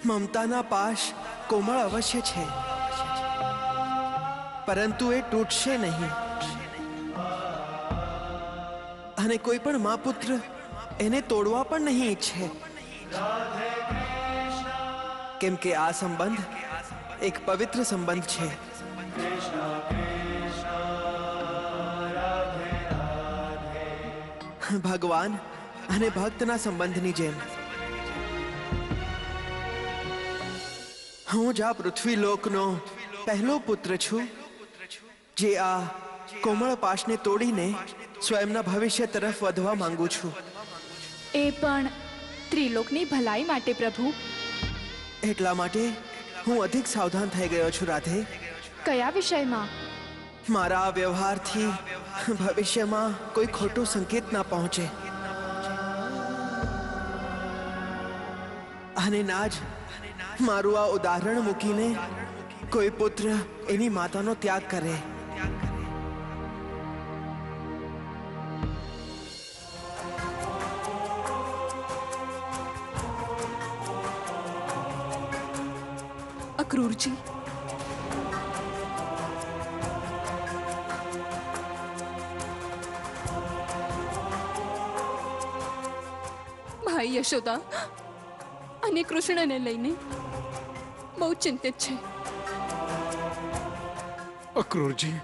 મમતાના પાશ કોમળ અવશ્ય છે, પરંતુ એ તૂટશે નહીં. અને કોઈ પણ મા પુત્ર એને તોડવા પણ નહીં ઈચ્છે, કેમ કે આ સંબંધ એક પવિત્ર સંબંધ છે. ભગવાન અને ભક્તના સંબંધની જેમ હું જ આ પૃથ્વી લોકનો પહેલો પુત્ર છું, જે આ કોમળ પાશને તોડીને સ્વયંના ભવિષ્ય તરફ વધવા માંગુ છું. એ પણ ત્રિલોકની ભલાઈ માટે પ્રભુ. એટલા માટે હું અધિક સાવધાન થઈ ગયો છું રાધે. કયા વિષયમાં? મારા આ વ્યવહારથી ભવિષ્યમાં કોઈ ખોટો સંકેત ના પહોંચે, અને ના જ મારું આ ઉદાહરણ મૂકીને કોઈ પુત્ર એની માતાનો ત્યાગ કરે. અક્રૂરજી, ભાઈ યશોદા અને કૃષ્ણને લઈને બહુ ચિંતિત છે. અક્રૂરજી,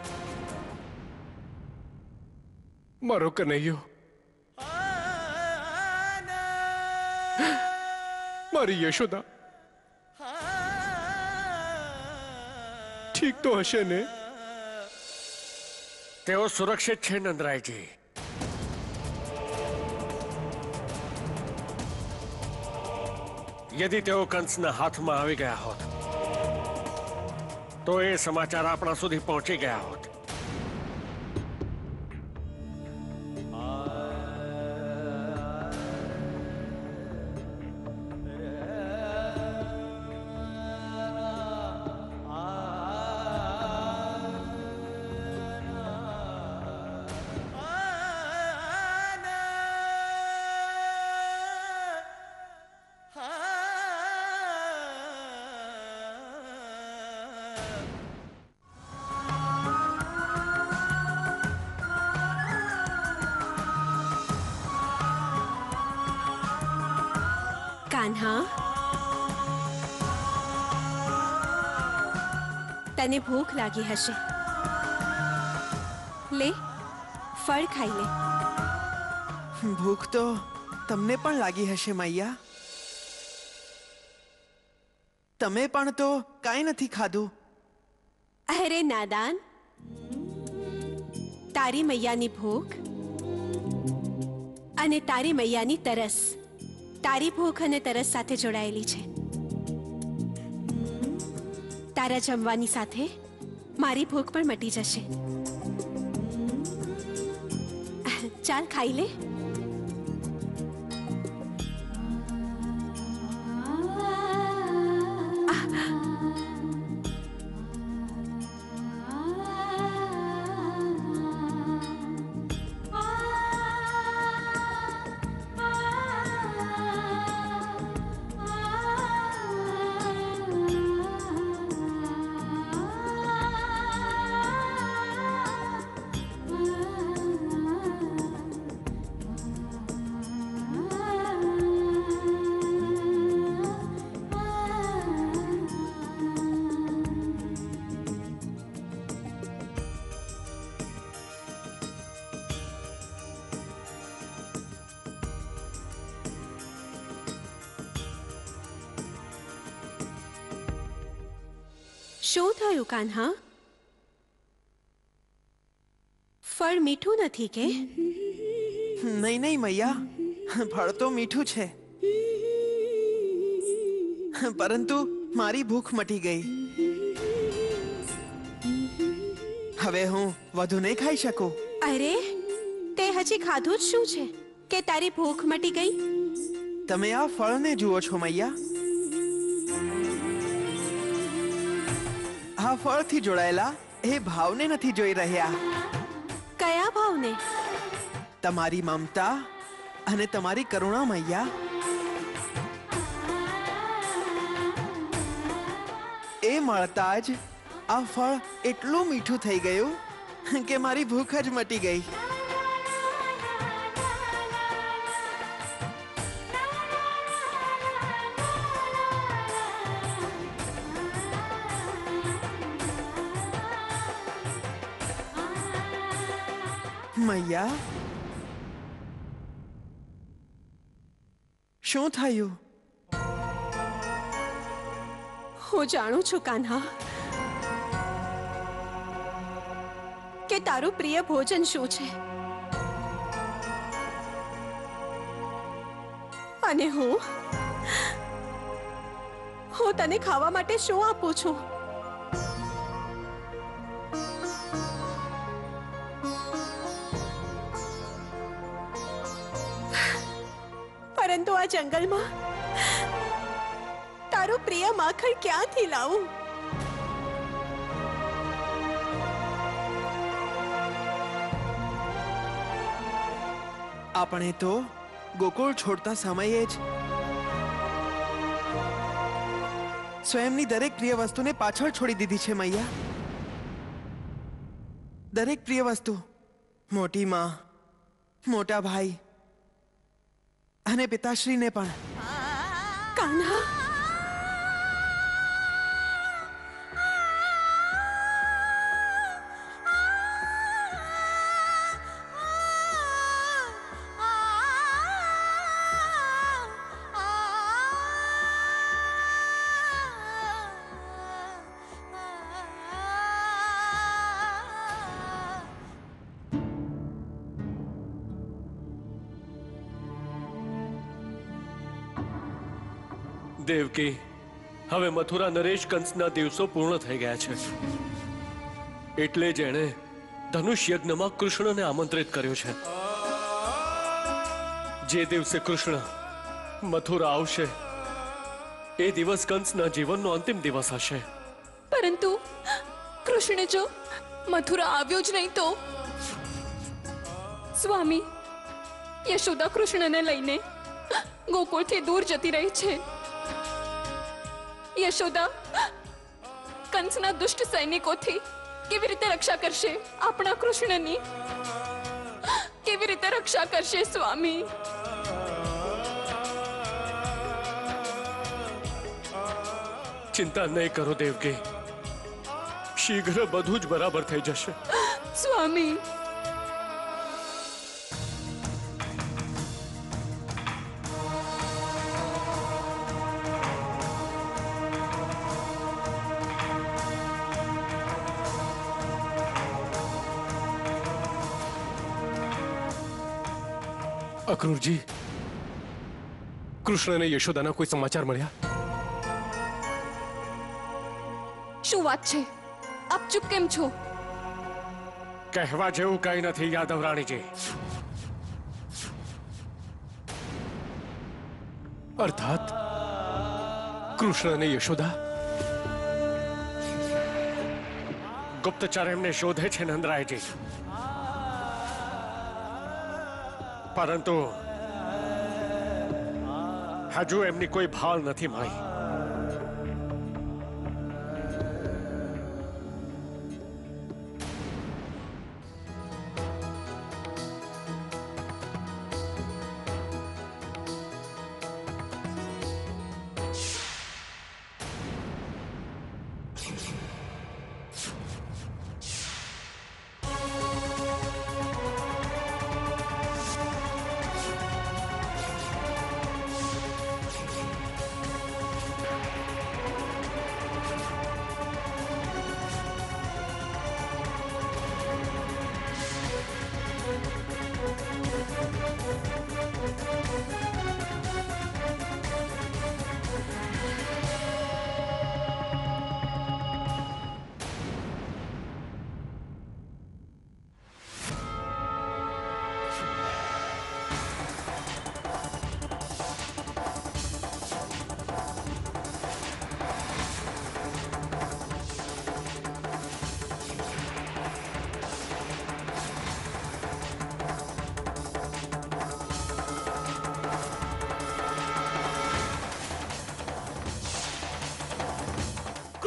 મારો કનૈયો, મારી યશોદા ઠીક તો હશે ને? તેઓ સુરક્ષિત છે નંદરાયજી. यदि तेओ कंसना हाथमां आवी गया होत तो ये समाचार आपणा सुधी पहुंची गया होत. કાન્હા, તને ભૂખ લાગી હશે. લે, ફળ ખાઈ લે. ભૂખ તો તમને પણ લાગી હશે મૈયા. તમે પણ તો કાંઈ નથી ખાધું. અરે નાદાન, તારી મૈયાની ભૂખ અને તારી મૈયાની તરસ તારી ભૂખ અને તરસ સાથે જોડાયેલી છે. તારા જમવાની સાથે મારી ભૂખ પણ મટી જશે. ચાલ ખાઈ લે. શું થયું કાન્હા? ફળ મીઠું નથી કે? નહીં નહીં મૈયા, ફળ તો મીઠું છે, પરંતુ મારી ભૂખ મટી ગઈ. હવે હું વધુ નહીં ખાઈ શકું. અરે, તે હજી ખાધું જ શું છે કે તારી ભૂખ મટી ગઈ? તમે આ ફળને જુઓ છો મૈયા. આ ફળથી જોડાયેલા એ ભાવને નથી જોઈ રહ્યા. કયા ભાવને? તમારી મમતા અને તમારી કરુણા મૈયા. એ મળતા જ આ ફળ એટલું મીઠું થઈ ગયું કે મારી ભૂખ જ મટી ગઈ. મૈયા, શું થયું? હું જાણું છું કાન્હા કે તારું પ્રિય ભોજન શું છે, અને હું તને ખાવા માટે શું આપું છું. પરંતુ આ જંગલમાં તારું પ્રિય માખણ ક્યાંથી લાવું? આપણે તો ગોકુળ છોડતા સમયે જ સ્વયંની દરેક પ્રિય વસ્તુને પાછળ છોડી દીધી છે મૈયા. દરેક પ્રિય વસ્તુ, મોટી માં, મોટા ભાઈ અને પિતાશ્રીને પણ. કાન્હા, દેવકી, હવે મથુરા નરેશ કંસના દિવસો પૂર્ણ થઈ ગયા છે. એટલે જ એણે ધનુષ યજ્ઞમાં કૃષ્ણને આમંત્રિત કર્યો છે. જે દિવસે કૃષ્ણ મથુરા આવશે એ દિવસ કંસના જીવનનો અંતિમ દિવસ હશે. પરંતુ કૃષ્ણ જો મથુરા આવ્યો જ નહીં તો? સ્વામી, યશોદા કૃષ્ણને લઈને ગોકુળથી દૂર જતી રહી છે. યશોદા કંસના દુષ્ટ સૈનિકોથી કેવી રીતે રક્ષા કરશે આપણા કૃષ્ણની? કેવી રીતે રક્ષા કરશે સ્વામી? ચિંતા નહીં કરો દેવકી, શીઘ્ર બધું જ બરાબર થઈ જશે. સ્વામી, અક્રૂરજી, કૃષ્ણ અને યશોદાના કોઈ સમાચાર મળ્યા? શું વાત છે? આપ ચૂપ કેમ છો? કહેવા જેવું કઈ નથી યાદવ રાણીજી. અર્થાત કૃષ્ણ અને યશોદા ગુપ્તચર એમને શોધે છે નંદરાયજી, પરંતુ હજુ એમની કોઈ ભાળ નથી મળી.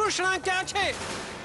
કૃષ્ણ ક્યાં છે?